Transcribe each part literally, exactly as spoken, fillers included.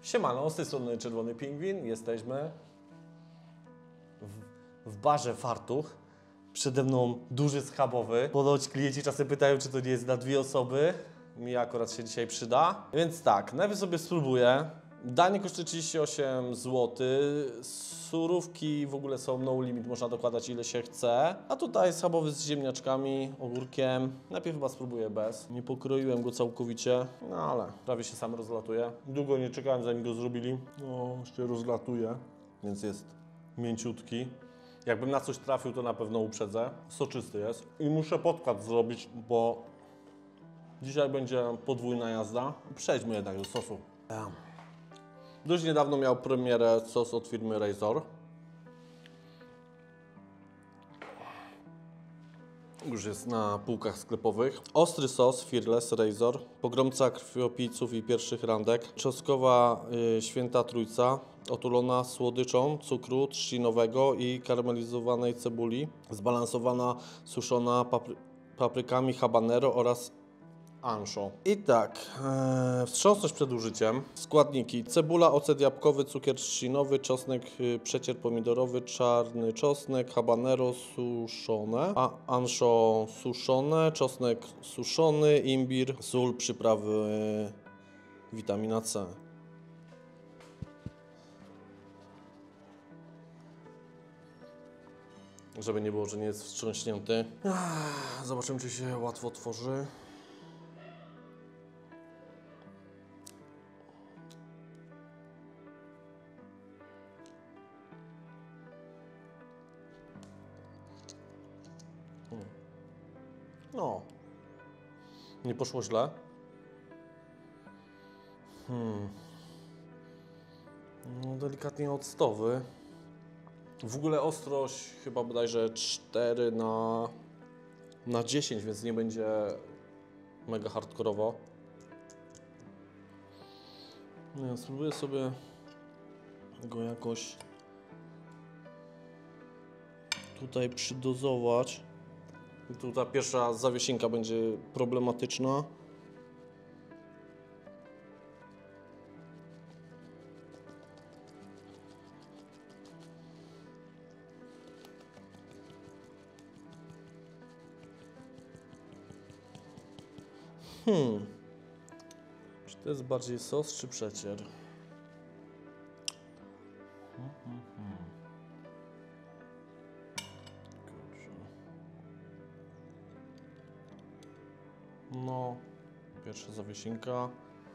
Siemano, z tej strony Czerwony Pingwin. Jesteśmy w, w barze Fartuch. Przede mną duży schabowy. Ponoć klienci czasem pytają, czy to nie jest na dwie osoby. Mi akurat się dzisiaj przyda. Więc tak, najpierw sobie spróbuję. Danie kosztuje trzydzieści osiem złotych. Surówki w ogóle są no limit, można dokładać ile się chce. A tutaj schabowy z ziemniaczkami, ogórkiem. Najpierw chyba spróbuję bez. Nie pokroiłem go całkowicie, no ale prawie się sam rozlatuje. Długo nie czekałem, zanim go zrobili. No, jeszcze rozlatuje, więc jest mięciutki. Jakbym na coś trafił, to na pewno uprzedzę. Soczysty jest. I muszę podkład zrobić, bo dzisiaj będzie podwójna jazda. Przejdźmy jednak do sosu. Dość niedawno miał premierę sos od firmy Razor. Już jest na półkach sklepowych. Ostry sos Fearless Razor. Pogromca krwiopijców i pierwszych randek. Czosnkowa y, święta trójca. Otulona słodyczą cukru trzcinowego i karmelizowanej cebuli. Zbalansowana, suszona papry paprykami habanero oraz ancho. I tak, e, wstrząsnąć przed użyciem. Składniki: cebula, ocet jabłkowy, cukier trzcinowy, czosnek, y, przecier pomidorowy, czarny czosnek, habanero suszone, a ancho suszone, czosnek suszony, imbir, sól, przyprawy, y, witamina C. Żeby nie było, że nie jest wstrząśnięty. Zobaczymy, czy się łatwo tworzy. No, nie poszło źle. Hmm. No, delikatnie octowy. W ogóle ostrość chyba bodajże cztery na dziesięć, więc nie będzie mega hardkorowo. Nie, spróbuję sobie go jakoś tutaj przydozować. Tu ta pierwsza zawiesinka będzie problematyczna. Hmm. Czy to jest bardziej sos, czy przecier? Hmm, hmm, hmm. No, pierwsza zawiesinka.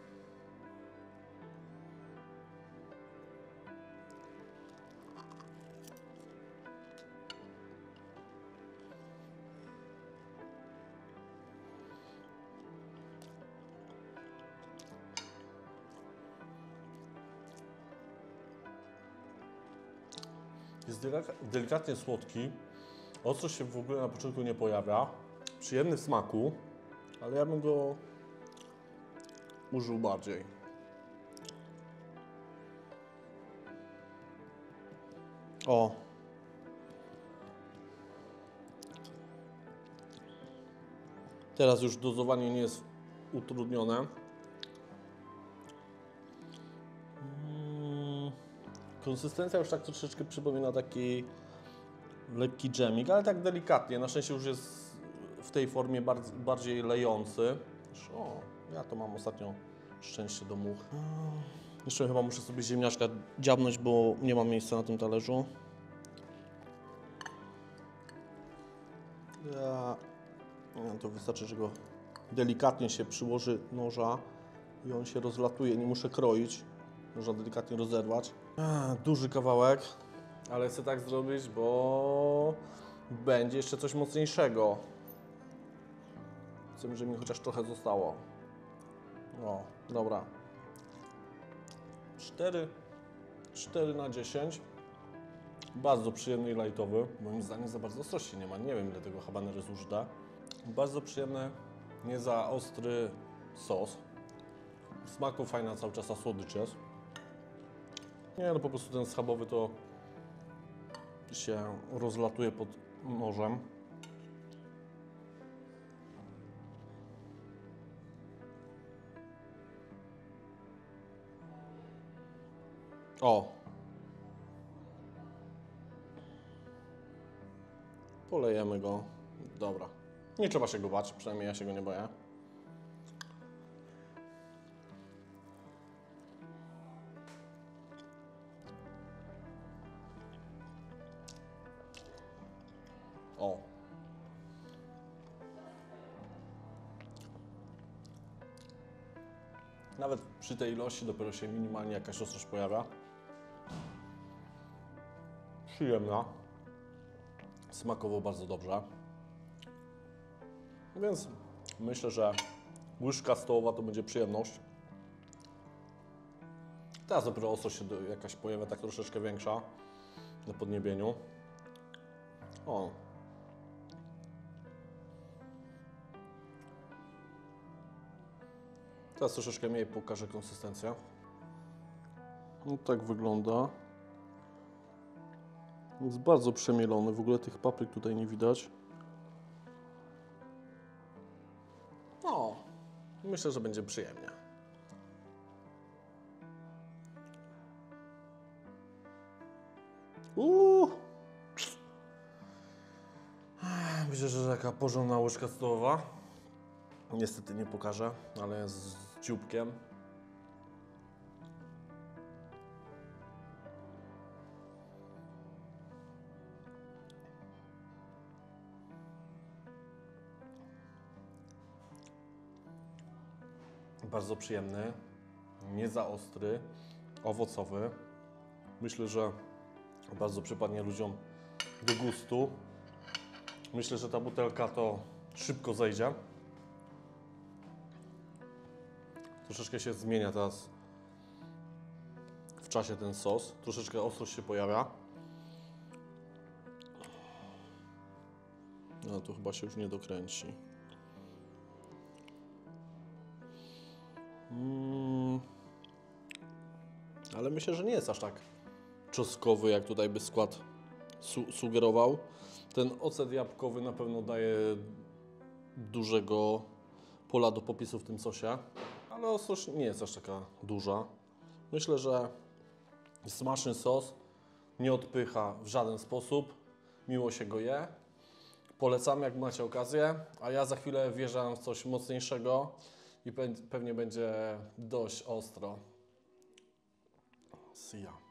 Jest delikatnie słodki. Ostrość się w ogóle na początku nie pojawia. Przyjemny w smaku, ale ja bym go użył bardziej. O! Teraz już dozowanie nie jest utrudnione. Mm, konsystencja już tak troszeczkę przypomina taki lekki dżemik, ale tak delikatnie. Na szczęście już jest w tej formie bardziej, bardziej lejący. O, ja to mam ostatnio szczęście do much. Jeszcze chyba muszę sobie ziemniaczka dziabnąć, bo nie mam miejsca na tym talerzu. Ja, to wystarczy, że go delikatnie się przyłoży noża i on się rozlatuje. Nie muszę kroić, można delikatnie rozerwać. A, duży kawałek, ale chcę tak zrobić, bo będzie jeszcze coś mocniejszego. Chcę, żeby mi chociaż trochę zostało. O, dobra. cztery na dziesięć. Bardzo przyjemny i lightowy. Moim zdaniem za bardzo ostrości nie ma. Nie wiem, ile tego habanero jest użyte. Bardzo przyjemny, nie za ostry sos. W smaku fajna cały czas ta słodycz jest. Nie, no po prostu ten schabowy to się rozlatuje pod nożem. O! Polejemy go. Dobra. Nie trzeba się go bać, przynajmniej ja się go nie boję. O! Nawet przy tej ilości dopiero się minimalnie jakaś ostrość pojawia. Przyjemna. Smakowo bardzo dobrze. Więc myślę, że łyżka stołowa to będzie przyjemność. Teraz dopiero ostrość się jakaś pojawia, tak troszeczkę większa na podniebieniu. O! Teraz troszeczkę mniej pokażę konsystencję. No tak wygląda. Jest bardzo przemielony, w ogóle tych papryk tutaj nie widać. No, myślę, że będzie przyjemnie. Uuu. Myślę, że taka porządna łyżka stołowa. Niestety nie pokażę, ale jest z dzióbkiem. Bardzo przyjemny, nie za ostry, owocowy. Myślę, że bardzo przypadnie ludziom do gustu. Myślę, że ta butelka to szybko zejdzie. Troszeczkę się zmienia teraz w czasie ten sos. Troszeczkę ostrość się pojawia. No tu chyba się już nie dokręci. Mm. Ale myślę, że nie jest aż tak czosnkowy, jak tutaj by skład su sugerował. Ten ocet jabłkowy na pewno daje dużego pola do popisu w tym sosie, ale ostrość nie jest aż taka duża. Myślę, że smaczny sos, nie odpycha w żaden sposób, miło się go je. Polecam, jak macie okazję, a ja za chwilę wjeżdżam w coś mocniejszego i pe pewnie będzie dość ostro. See ya.